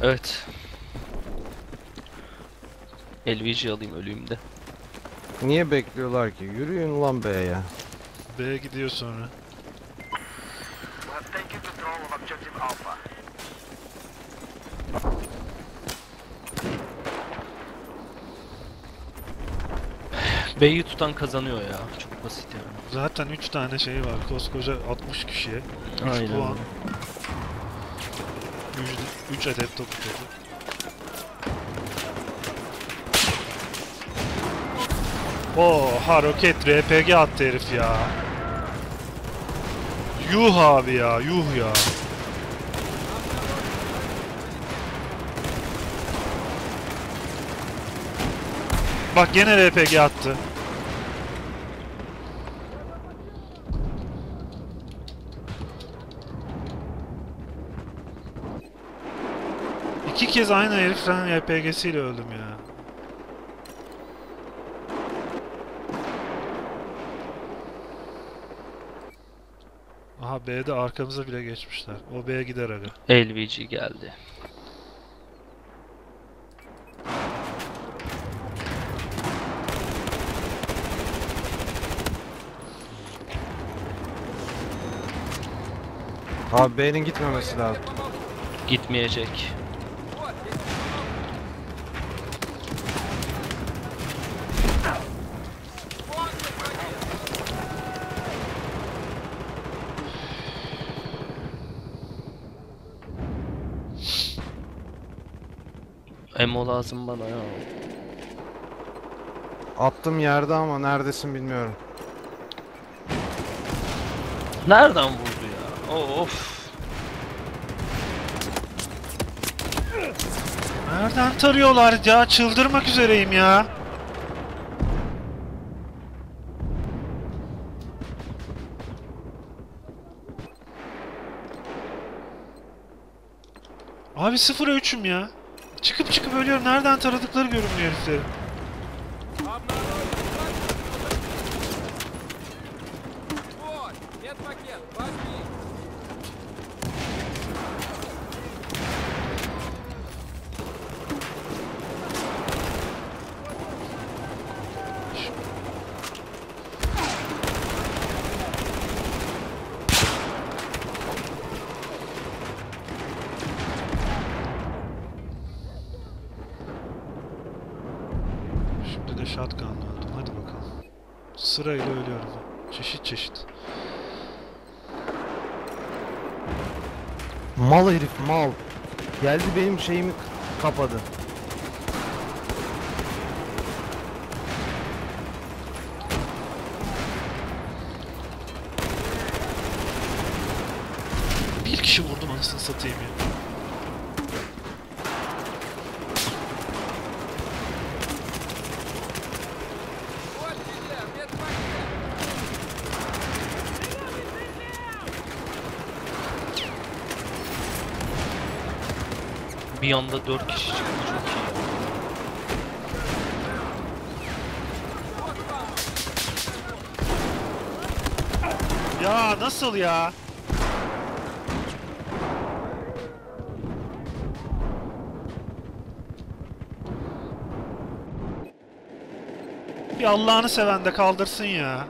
Evet. LVG alayım öleyim de. Niye bekliyorlar ki? Yürüyün ulan B'ye. B'ye gidiyor sonra. We have taken control of objective Alpha. B'yi tutan kazanıyor ya. Çok basit yani. Zaten 3 tane şey var. Koskoca 60 kişiye. 3 Aynen puan. öyle. 3 adet top tutuldu. Oha roket RPG attı herif ya. Yuh abi ya, yuh ya. Bak gene RPG attı. İki kez aynı heriften RPG'siyle öldüm ya. Aha B'de arkamıza bile geçmişler. O B'ye gider aga. LVG geldi. Abi B'nin gitmemesi lazım. Gitmeyecek. Emo lazım bana ya. Attım yerde ama neredesin bilmiyorum. Nereden vurdu ya? Of. Nereden tarıyorlar ya? Çıldırmak üzereyim ya. Abi 0'a 3'üm ya. Çıkıp ölüyorum. Nereden taradıkları görünmüyor heriflerin. Вот, медпакет, возьми. Şimdi de shotgun'la öldüm. Hadi bakalım. Sırayla ölüyorum. Çeşit çeşit. Mal herif mal. Geldi benim şeyimi kapadı. Bir kişi vurdum anasını satayım ya. Вот тебе, медпакет. Bir anda 4 kişi çıktı çok iyi. Ya nasıl ya? Bir Allah'ını seven de kaldırsın ya.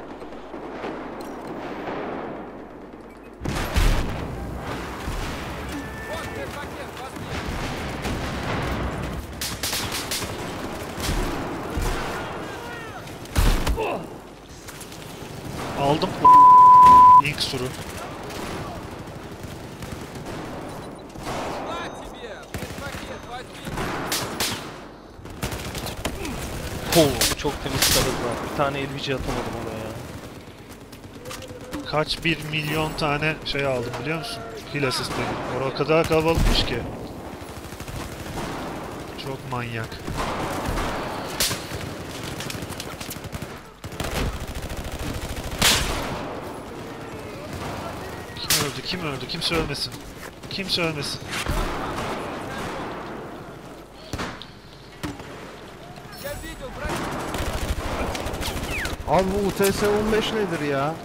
Вот медпакет, возьми. Aldım ink suru. На тебе, медпакет, возьми. Çok temiz taradılar. Bir tane LVG atamadım oraya. Kaç bir milyon tane şey aldım biliyor musun? Kill assist dedim. O kadar kalabalıkmış ki. Çok manyak. Kim öldü? Kim öldü? Kimse ölmesin. Kimse ölmesin. Я видел броню. Abi bu UTS-15 nedir ya?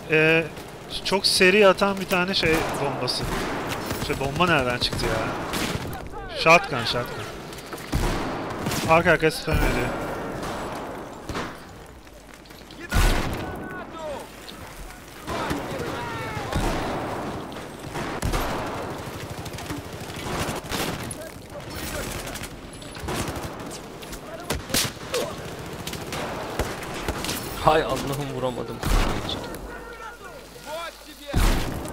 Çok seri atan bir tane şey bombası. Bomba nereden çıktı ya? Shotgun, shotgun. Arka arkaya spam ediyor. Hay Allah'ım vuramadım. Вот тебе!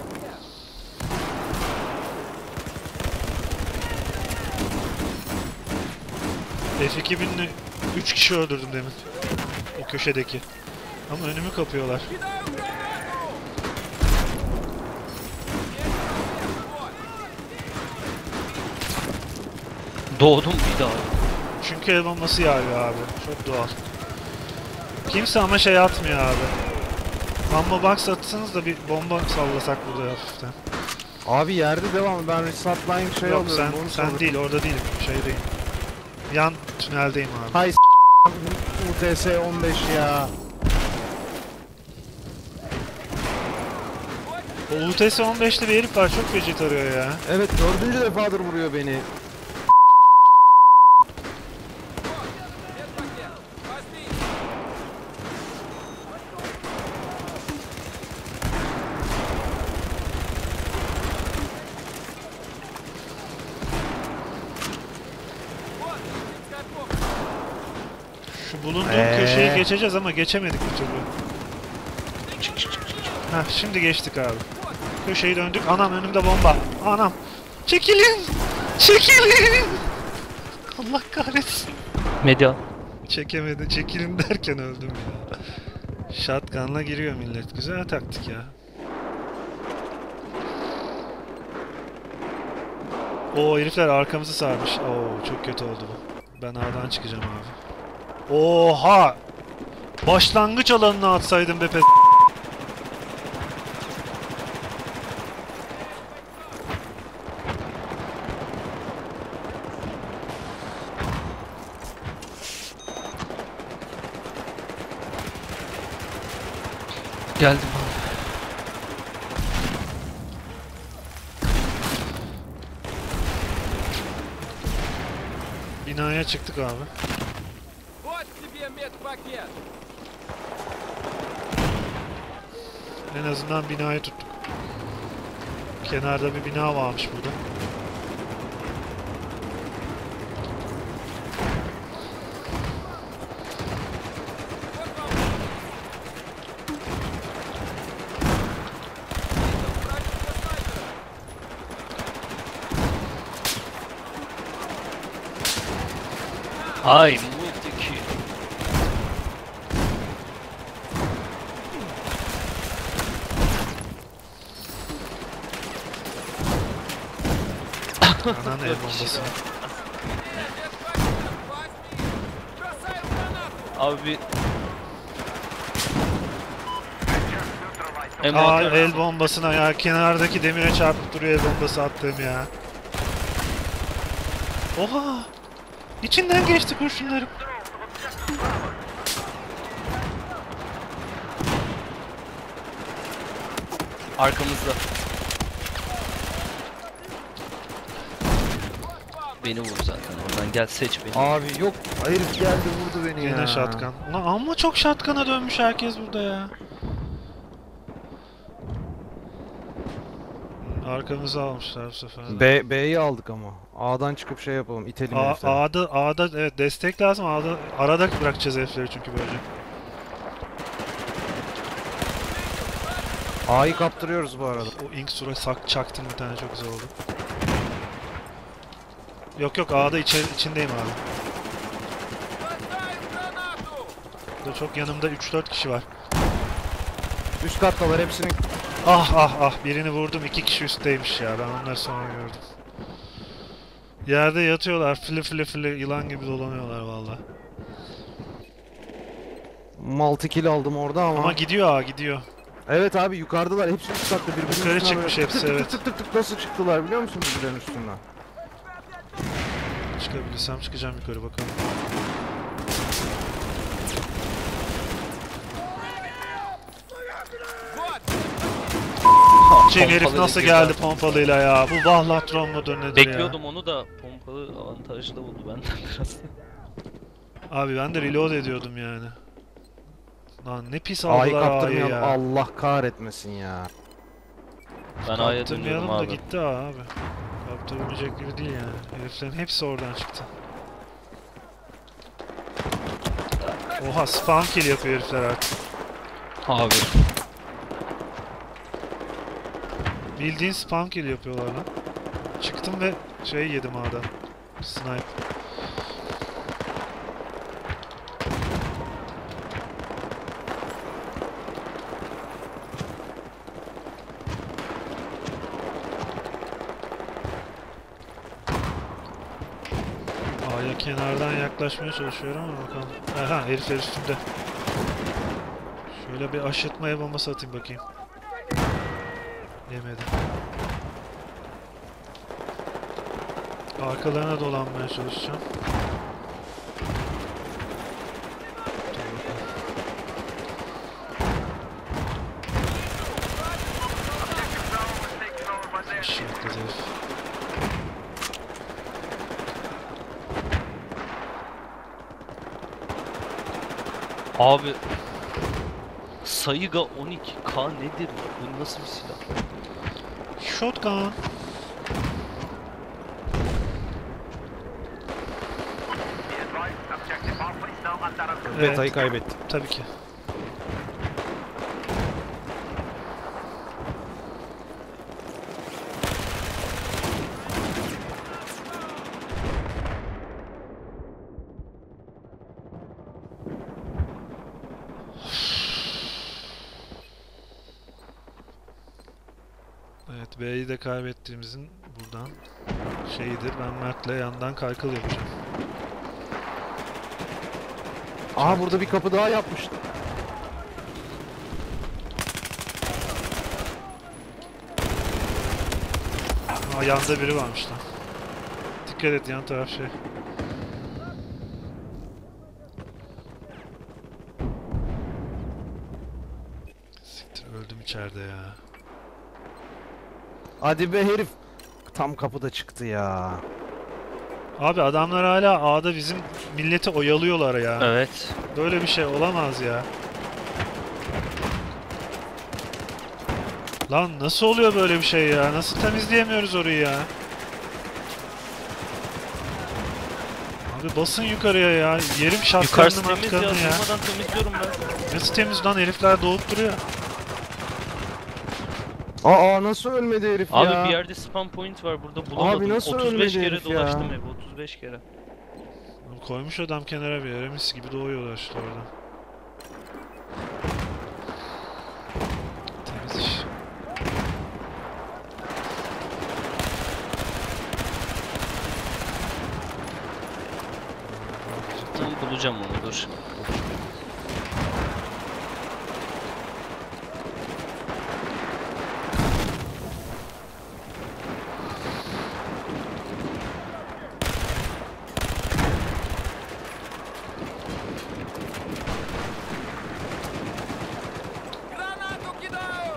F2000'le 3 kişi öldürdüm demin. O köşedeki. Ama önümü kapıyorlar. Кидаю гранату! Doğdum bir daha. Çünkü el bombası yağıyor abi. Çok doğal. Kimse ama şey atmıyor abi. Ammo box atsanız da bir bomba sallasak burada hafiften. Abi yerde devam. Ben restartlaying şey Yok alıyorum. onu sen soruyorum. değil, orada değilim. Şeydeyim. Yan tüneldeyim abi. Hay UTS 15 ya. O UTS 15'te bir herif var, çok feci tarıyor ya. Evet 4. defadır vuruyor beni. Медпакет! Возьми! Вот, медицинская помощь! Şu bulunduğum köşeyi geçeceğiz ama geçemedik bir türlü. Heh, şimdi geçtik abi. Köşeyi döndük. Anam önümde bomba. Anam. Çekilin. Çekilin. Allah kahretsin. Medya. Çekemedi. Çekilin derken öldüm ya. Shotgun'la giriyor millet. Güzel taktik ya. O herifler arkamızı sarmış. Oo çok kötü oldu bu. Ben A'dan çıkacağım abi. Oha! Başlangıç alanına atsaydım be pes. Geldim abi. Binaya çıktık abi. Вот тебе медпакет! En azından binayı tuttuk. Kenarda bir bina varmış burada. Вот вам! Правильно, снайпера! Hay multiki. Ananın el bombası. Медпакет! Возьми! Бросаю гранату! Abi Aa M4 el bombasına ya. Kenardaki demire çarpıp duruyor el bombası attığım ya. Oha! İçinden geçti kurşunlarım. arkamızda. Beni vur zaten oradan, gel seç beni. Abi yok. Herif geldi vurdu beni ya. Yine shotgun. Ulan amma çok shotgun'a dönmüş herkes burada ya. Arkamızı almışlar bu sefer de. B'yi aldık ama. A'dan çıkıp şey yapalım. İtelim herifleri. A'da evet destek lazım. A'da arada bırakacağız herifleri çünkü böylece. A'yı kaptırıyoruz bu arada. O ink sura çaktım bir tane, çok güzel oldu. Yok A'da içindeyim abi. Бросаю гранату! Burada çok yanımda 3-4 kişi var. Üst kattalar hepsini. Ah birini vurdum, 2 kişi üstteymiş ya, ben onları sonra gördüm. Yerde yatıyorlar, fili yılan gibi dolanıyorlar valla. Multi kill aldım orada Ama gidiyor gidiyor. Evet abi yukarıdalar. Hepsi üst katta birbirinin Yukarı üstüne çıkmış böyle hepsi, tık evet. tık tık tık nasıl çıktılar biliyor musun birbirlerinin üstünden? Çıkabilirsem çıkacağım yukarı bakalım. Вот! Şey herif Pompalı nasıl ediyor geldi pompalıyla ya? Bu Vahlatron mudur nedir ya? Bekliyordum onu da pompa alakalı avantajlı oldu benden biraz. Abi ben de reload ediyordum yani. Lan ne pis A'yı aldılar A'yı kaptırmayalım. ya. Allah kahretmesin ya. Ben A'ya dönüyorum Kaptırmayalım da abi. gitti abi. Kaptırılmayacak gibi değil yani. Heriflerin hepsi oradan çıktı. Oha spam kill yapıyor herifler artık. Abi. Bildiğin spam kill yapıyorlar lan. Çıktım ve şey yedim A'da. Snipe. A'ya kenardan yaklaşmaya çalışıyorum ama bakalım. Aha herifler üstümde. Şöyle bir aşırtmaya bombası atayım bakayım. Yemedi. Arkalarına dolanmaya çalışacağım. Dur bakalım. Aşağı atladı herif. Abi. Sayıga 12K nedir? Bu nasıl bir silah? Shotgun. Evet, Beta'yı kaybettim. tabii ki. Evet, B'yi de kaybettiğimizin buradan şeyidir. Ben Mert'le yandan kaykıl yapacağım. Aha burada bir kapı daha yapmıştı. Aa, yanda biri varmış lan. Dikkat et, yan taraf şey. Siktir, öldüm içeride ya. Hadi be herif. Tam kapıda çıktı ya. Abi adamlar hala A'da bizim milleti oyalıyorlar ya. Evet. Böyle bir şey olamaz ya. Lan nasıl oluyor böyle bir şey ya? Nasıl temizleyemiyoruz orayı ya? Abi basın yukarıya ya. Yerim Yukarısı şartlarını temiz ya. matkanını ya. Durmadan temizliyorum ben. Nasıl temiz lan, herifler doğup duruyor. Aa nasıl ölmedi herif Abi ya? bir yerde spam point var burada bulamadım. Abi nasıl 35 ölmedi kere herif ya? dolaştım evi 35 kere. Koymuş adam kenara bir yere, mis gibi doğuyorlar işte orada. Temiz iş. Ben bulacağım onu dur. Гранату кидаю!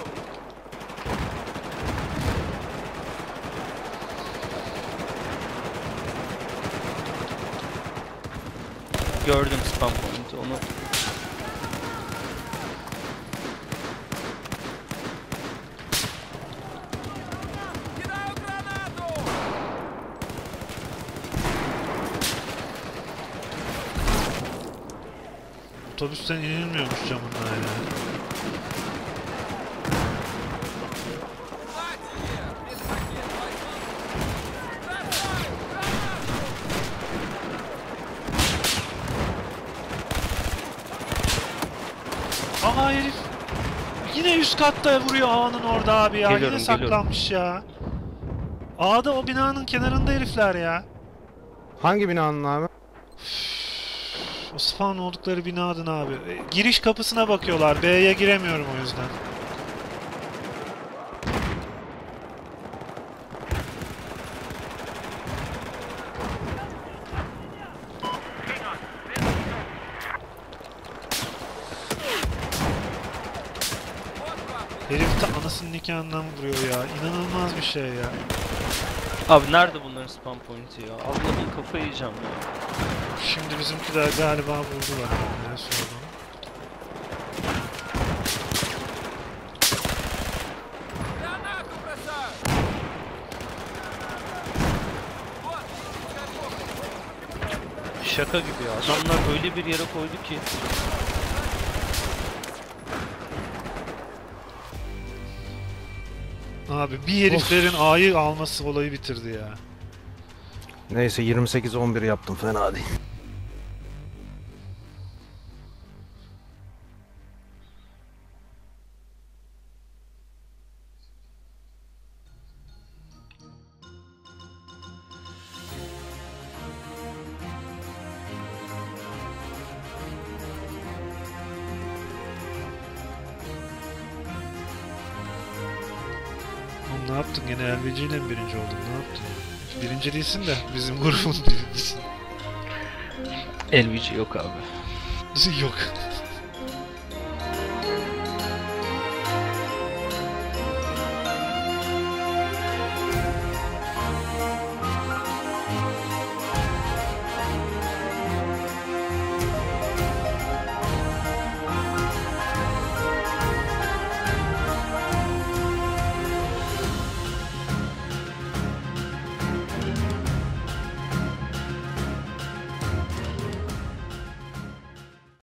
Gördüm spam point'i onu. Кидаю гранату! Otobüsten inilmiyormuş camından ya. На тебе! Без ракет возьми! Бросай! Гранату! Aha herif yine üst katta vuruyor A'nın orada abi ya. Geliyorum, Yine saklanmış ya. A'da o binanın kenarında herifler ya. Hangi binanın abi? O spawn oldukları binadın abi. Giriş kapısına bakıyorlar. B'ye giremiyorum o yüzden. Herif de anasının nikahından vuruyor ya. İnanılmaz bir şey ya. Abi nerede bunların spam point'i ya? Allah'ım kafayı yiyeceğim ya. Şimdi bizimkiler galiba vurdular. Ne sordu? Granata, brosar! Вот, готов. Şaka gibi ya. Adamlar öyle bir yere koydu ki. Abi bir heriflerin A'yı alması olayı bitirdi ya. Neyse 28-11 yaptım, fena değil. Oğlum ne yaptın? Gene LVC ile mi birinci oldun? Ne yaptın? Birinci değilsin de bizim grubun birincisin. LVG yok abi. Yok.